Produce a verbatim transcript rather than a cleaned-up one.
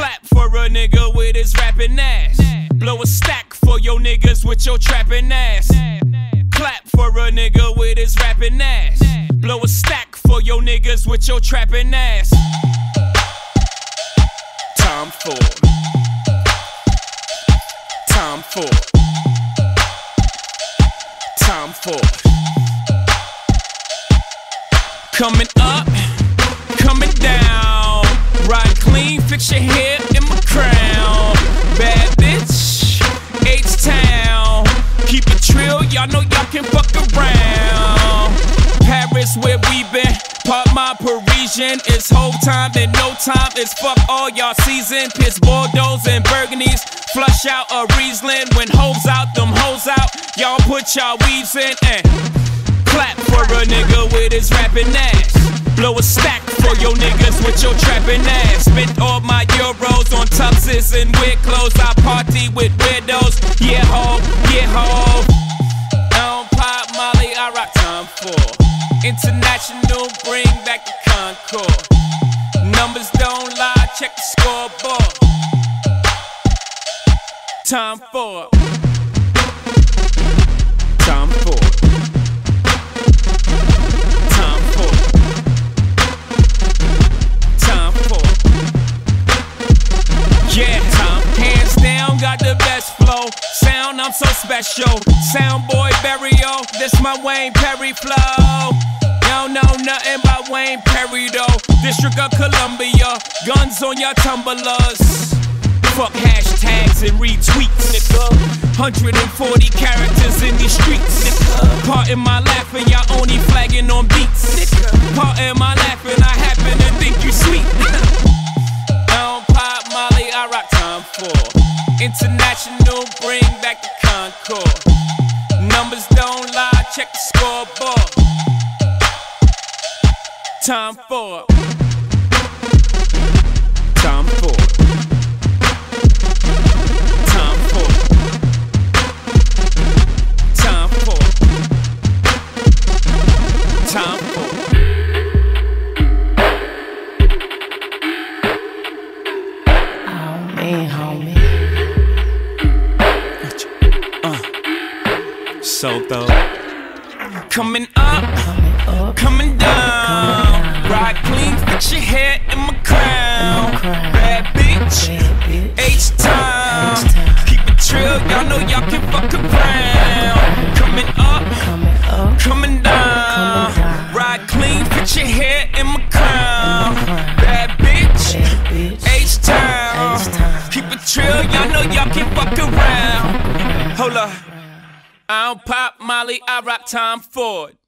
Clap for a nigga with his rapping ass. Blow a stack for your niggas with your trapping ass. Clap for a nigga with his rapping ass. Blow a stack for your niggas with your trapping ass. Tom Ford. Tom Ford. Tom Ford. Coming up, coming down. Ride clean, fix your hair in my crown. Bad bitch, H-Town. Keep it trill, y'all know y'all can fuck around. Paris where we been, part my Parisian. It's whole time, then no time. It's fuck all y'all season. Piss Bordeaux and Burgundies. Flush out a Riesling. When hoes out, them hoes out. Y'all put y'all weaves in and clap for a nigga with his rapping ass. Blow a stack for your niggas with your trapping ass. Spent all my euros on tuxes and weird clothes. I party with weirdos. Yeah ho, yeah ho. I don't pop Molly, I rock Tom Ford. International, bring back the Concord. Numbers don't lie, check the scoreboard. Tom Ford. Tom Ford. Tom Ford. Tom Ford. Yeah, Tom. Hands down, got the best flow. Sound, I'm so special. Sound boy burial, this my Wayne Perry flow. Y'all know nothing about Wayne Perry though. District of Columbia, guns on your tumblers. Fuck hashtags and retweets, nigga. one hundred forty characters in these streets, nigga. Pardon my laughing, y'all only flagging on beats, nigga. Pardon my laughing, I happen to think you sweet. I don't pop Molly, I rock Tom Ford. International, bring back the Concord. Numbers don't lie, check the scoreboard. Tom Ford. Tom Ford. Tom Ford. Tom Ford. Tom Ford. Oh man, homie. Uh. So though. Coming up, coming down. Ride clean, fix your hair in my crown. Bad bitch, H-Town. Keep it trill, y'all know y'all can fuck around. Coming up, coming down. Ride clean, fix your hair in my crown. Bad bitch, H-Town. Keep it trill, y'all know y'all can fuck around. Hold up. I don't pop Molly, I rock Tom Ford.